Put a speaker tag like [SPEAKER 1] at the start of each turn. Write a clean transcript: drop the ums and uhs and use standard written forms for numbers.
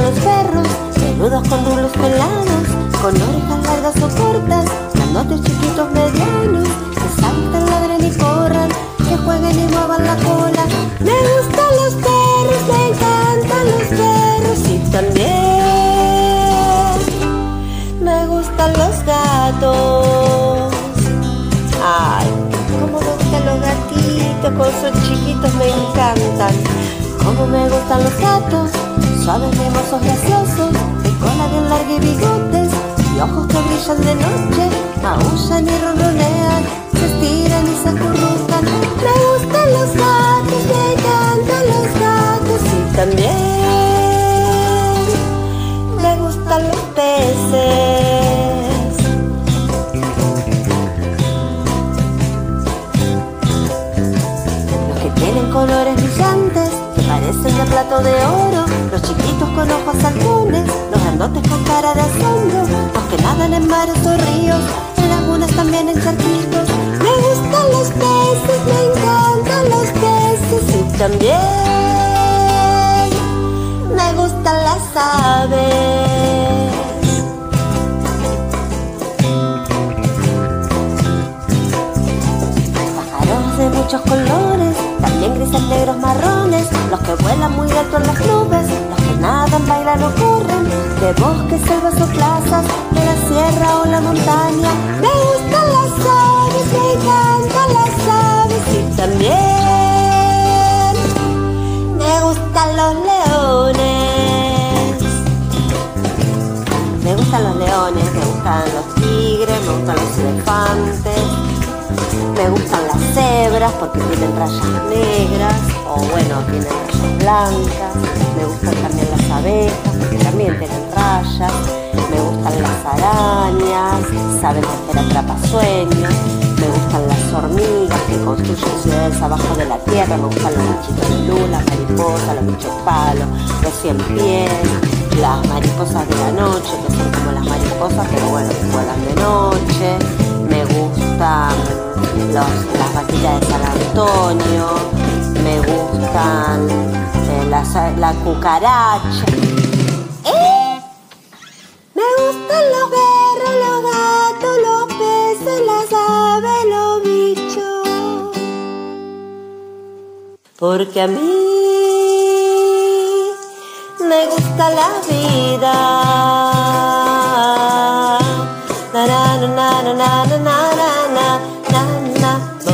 [SPEAKER 1] los perros, peludos con rulos pelados, con orejas largas o cortas, grandotes, chiquitos, medianos, que saltan, ladren y corran, que jueguen y muevan la cola. Me gustan los perros, me encantan los perros y también me gustan los gatos. Ay, cómo me gustan los gatitos, cuando son chiquitos me encantan. Cómo me gustan los gatos, suaves, mimosos, graciosos, de cola bien larga y bigotes, y ojos que brillan de noche, aullan y ronronean, se estiran y se acurrucan. Me gustan los gatos, me encantan los gatos y también me gustan los peces. Los que tienen colores brillantes, que parecen de plato de oro, los chiquitos con ojos saltones, los grandotes con cara de asombro, los que nadan en mares o ríos, en lagunas también en charquitos. Me gustan los peces, me encantan los peces y también me gustan las aves. Pájaros de muchos colores, también grises, negros, marrones, los que vuelan muy alto en las nubes, los que nadan, bailan o corren, de bosques, selvas o plazas, de la sierra o la montaña. Me gustan las aves, me encantan las aves y también me gustan los leones. Me gustan los leones, me gustan los tigres, me gustan los elefantes. Me gustan las cebras porque tienen rayas negras o bueno, tienen rayas blancas. Me gustan también las abejas porque también tienen rayas. Me gustan las arañas, saben hacer atrapasueños. Me gustan las hormigas que construyen ciudades abajo de la tierra. Me gustan los bichitos de luz, las mariposas, los bichos palos, los 100 pies, las mariposas de la noche que son como las mariposas pero bueno, que vuelan de noche. Me gustan las vaquillas de San Antonio, me gustan la cucaracha. Me gustan los perros, los gatos, los peces, las aves, los bichos. Porque a mí me gusta la vida. Na na na na na na na na na na.